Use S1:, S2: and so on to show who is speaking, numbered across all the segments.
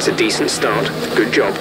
S1: That's a decent start. Good job.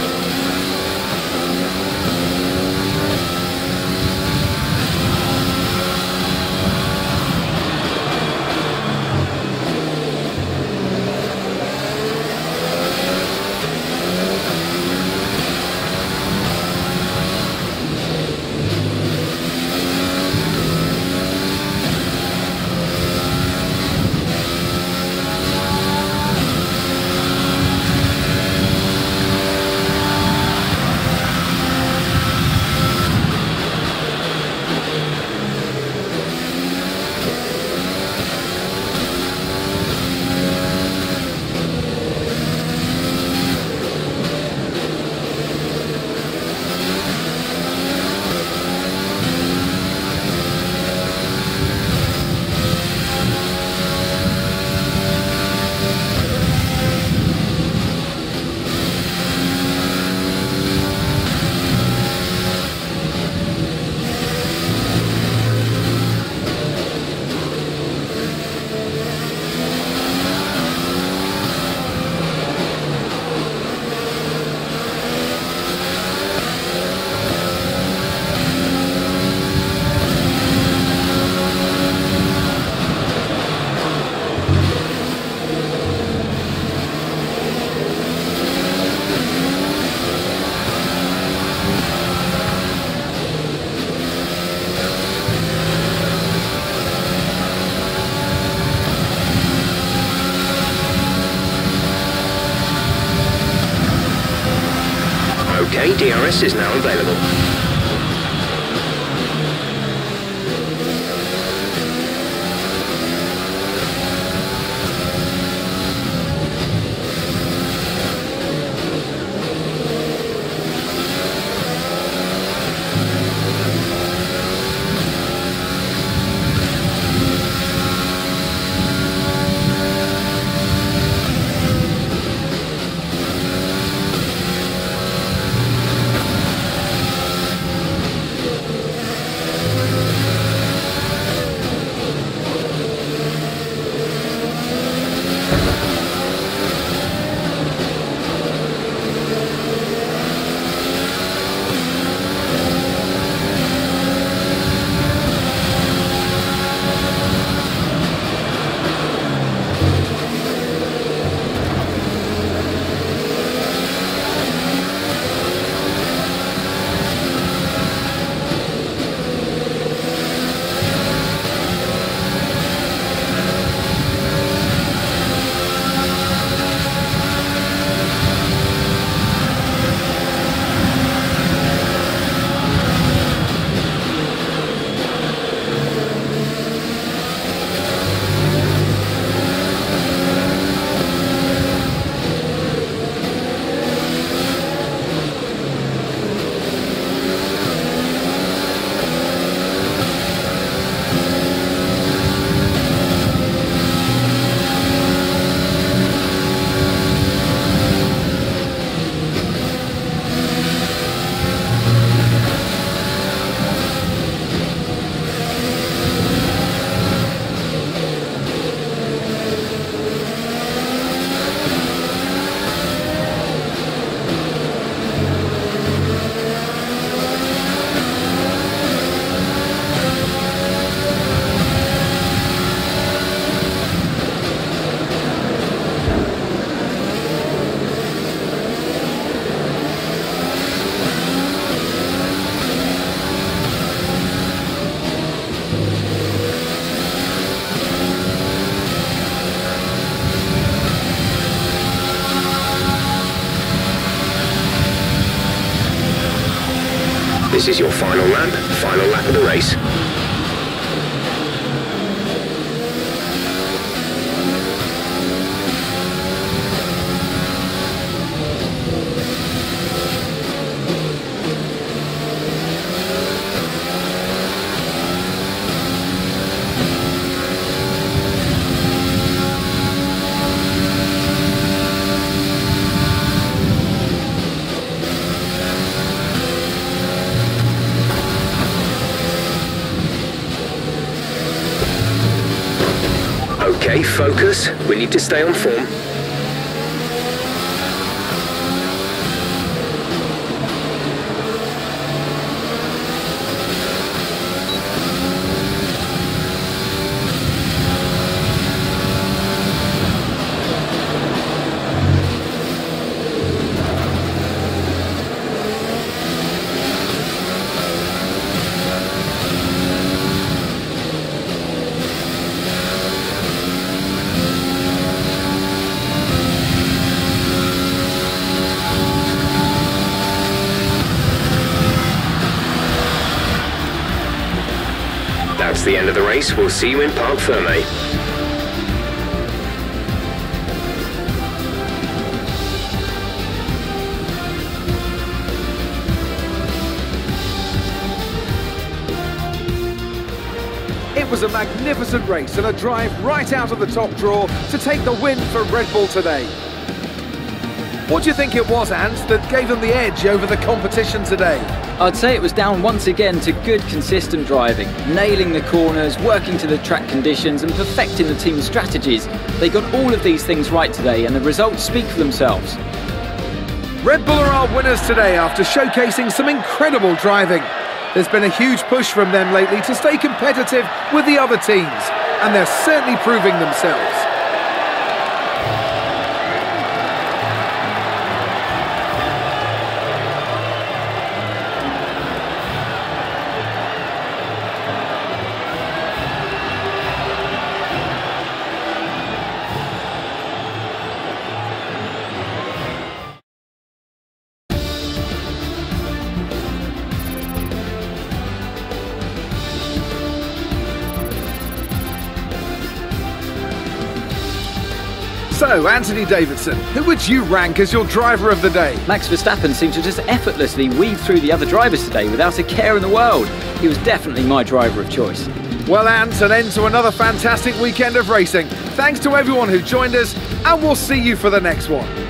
S1: Okay, DRS is now available. This is your final lap of the race. Okay, focus. We need to stay on form. the end of the race. We'll see you in Parc Fermé.
S2: It was a magnificent race and a drive right out of the top draw to take the win for Red Bull today. What do you think it was, Ant, that gave them the edge over the competition today?
S3: I'd say it was down once again to good, consistent driving, nailing the corners, working to the track conditions and perfecting the team's strategies. They got all of these things right today and the results speak for themselves.
S2: Red Bull are our winners today after showcasing some incredible driving. There's been a huge push from them lately to stay competitive with the other teams, and they're certainly proving themselves. So, Anthony Davidson, who would you rank as your driver of the day?
S3: Max Verstappen seemed to just effortlessly weave through the other drivers today without a care in the world. He was definitely my driver of choice.
S2: Well, Ant, an end to another fantastic weekend of racing. Thanks to everyone who joined us, and we'll see you for the next one.